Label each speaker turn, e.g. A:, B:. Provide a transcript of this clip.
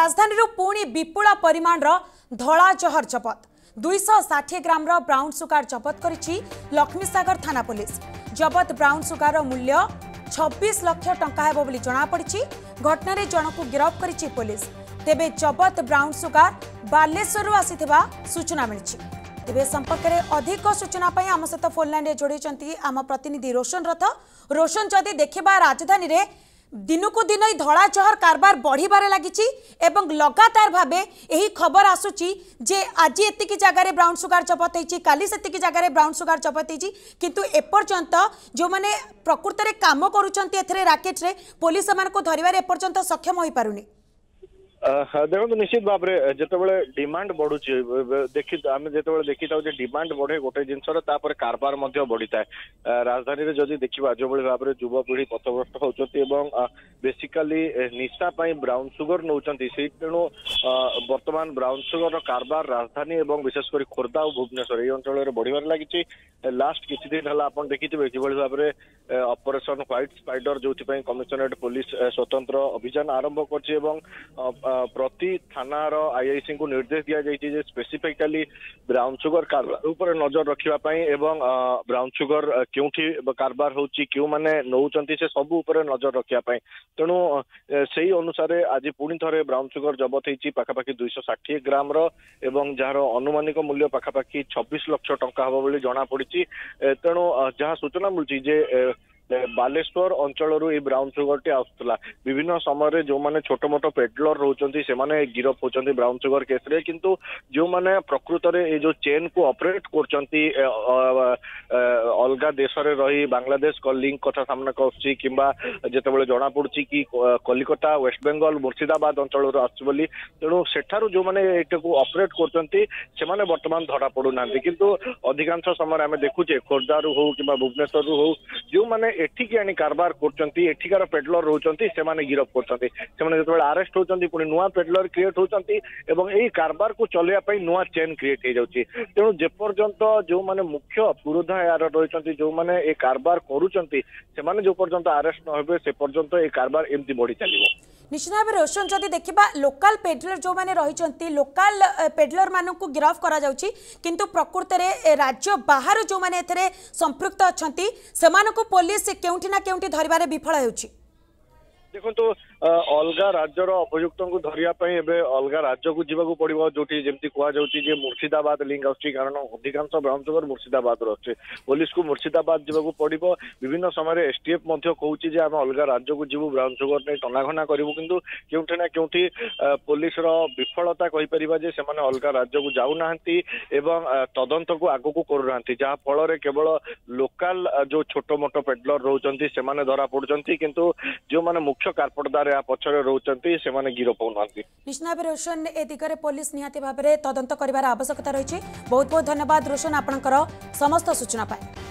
A: राजधानी पुणी विपुल परिमाण धला जहर जबत 260 ग्राम ब्राउन सुगार जबत करिछि लक्ष्मीसागर थाना पुलिस। जबत ब्राउन सुगार मूल्य 26 लाख टंका हेबो बोली जणा पड़िछि। घटना रे जनकु गिरफ्त करिछि पुलिस। तेबे जबत ब्राउन सुगार बालेश्वर आसीथिबा सूचना मिलिछि। तेबे संपर्क में अधिक सूचना पाई आम सहित फोन लाइन रे जोड़ी आम प्रतिनिधि रोशन रथ। रोशन जदि देखा राजधानी रे दिनकू दिन धड़ा जहर कारबार बढ़िबार लागिछि एवं लगातार भाबे यही खबर आसुची जे आज एतिकी जगार ब्राउन सुगार जबत होइछि, काली सेतिकी जगार ब्राउन सुगार जबत होइछि, किंतु एपर्यंत जो माने प्रकृत रे काम करूचंती एथरे राकेट रे पुलिस मानको धरिबार एपर्यंत सक्षम होई पारुनी।
B: देखो निश्चित भाव में जिते डिमांड बढ़ुची देखी आम जो देखी था डिमांड बढ़े गोटे जिनसर कारबार बढ़ी था। राजधानी में जदि देखा जो भाव में युवपीढ़ी पथभ्रष्ट होती बेसिकाली निशा ब्राउन सुगर नौ तेणु बर्तमान ब्राउन सुगर कारबार राजधानी और विशेषकर खोर्धा और भुवनेश्वर ये अंचल बढ़िबार लगी। लास्ट किसी दिन है आप देखिए जो भाव में ऑपरेशन व्हाइट स्पाइडर जो कमिशनरेट पुलिस स्वतंत्र अभियान आरंभ कर प्रति थानार आईआईसी को निर्देश दिया जाइए स्पेसिफिकली ब्राउन सुगर कारबार ऊपर नजर रखापी एवं ब्राउन सुगर क्योंठी कारबार होची क्यों माने नौचंती से सब ऊपर नजर रखापी। तेणु से अनुसार आज पुणी थे ब्राउन सुगर जबत होती पाखापाखि 260 ग्राम एवं जार अनुमानिक मूल्य पाखापाखि 26 लाख टंका हम बोली जना पड़ी। तेणु जहाँ सूचना मिलूँ बालेश्वर अंचल ये ब्राउन सुगर टी आसुला विभिन्न समय जो माने छोट मोट पेडलर रोचंती से माने गिरफ होचंती ब्राउन सुगर केस रे, किंतु जो माने प्रकृत रे ये जो चेन को ऑपरेट करचंती अलगा देश रे रही बांग्लादेश को लिंक कथा सामना करछि किंबा जेतेबेले जणा पड़छि कि कलिकता वेस्ट बेंगल मुर्शिदाबाद अंचल आछि बोली। तेणु सेठारु जो माने एटा को ऑपरेट करचंती से माने वर्तमान धरा पड़ु नांती, किंतु अधिकांश समय आमे देखुचे खोर्धारु हो किंबा भुवनेश्वर हो जो माने एठिकी आनी कारबार करचंती एठिकार पेडलर रोचंती से माने गिरफ करचंती से माने जेतेबेले अरेस्ट होचंती पुनी नुआ पेडलर क्रिएट होचंती एवं एही कारबार को चलेया पई नुआ चेन क्रिएट हो जाउची। तेणु जे पर्यंत जो माने मुख्य पुरोधा यार रहिचंती जो माने ए कारबार करूचंती से माने जो पर्यंत अरेस्ट न होबे से पर्यंत ए कारबार एमती बढ़ी चलिबो।
A: निश्चित भाव रोशन जदि देखा लोकाल पेडलर जो मैंने रही लोकाल पेडलर मानू गिरफ करा जाउची, किंतु प्रकृत में राज्य बाहर जो मैंने संपृक्त अच्छा से पुलिस केउठी ना केउठी धरिबारे विफल होउची।
B: देखो तो अलगा राज्यर अभियुक्त को धरियापी अलगा राज्य को जीवा पड़ो जो जमी कहुचे मुर्शिदाबाद लिंक आसुच्छी कारण अधिकांश ब्राउन सुगर मुर्शिदाबाद रही पुलिस को मुर्शिदाबाद जीवा पड़ो। विभिन्न समय एसटीएफ कहूँ आम अलगा राज्य को जीवु ब्राउन सुगर नहीं टनाघना करूँ, किंतु क्योंठि ना क्योंठि पुलिस विफलता कहीपर से अलगा राज्य को जाऊना एवं तदंत को आग को करूना जहाँ फल केवल लोकाल जो छोट मोट पेडलर रोचंती से धरा पड़ुंट, किंतु जो मैंने मुख्य कारपटदार पछरे रोचंती से माने गिरफ होनांती।
A: निश्चित भाव रोशन ए दिगरे पुलिस निहाती भाव में तदंत करिवार आवश्यकता रही। बहुत बहुत धन्यवाद रोशन आपनकर समस्त सूचना पाए।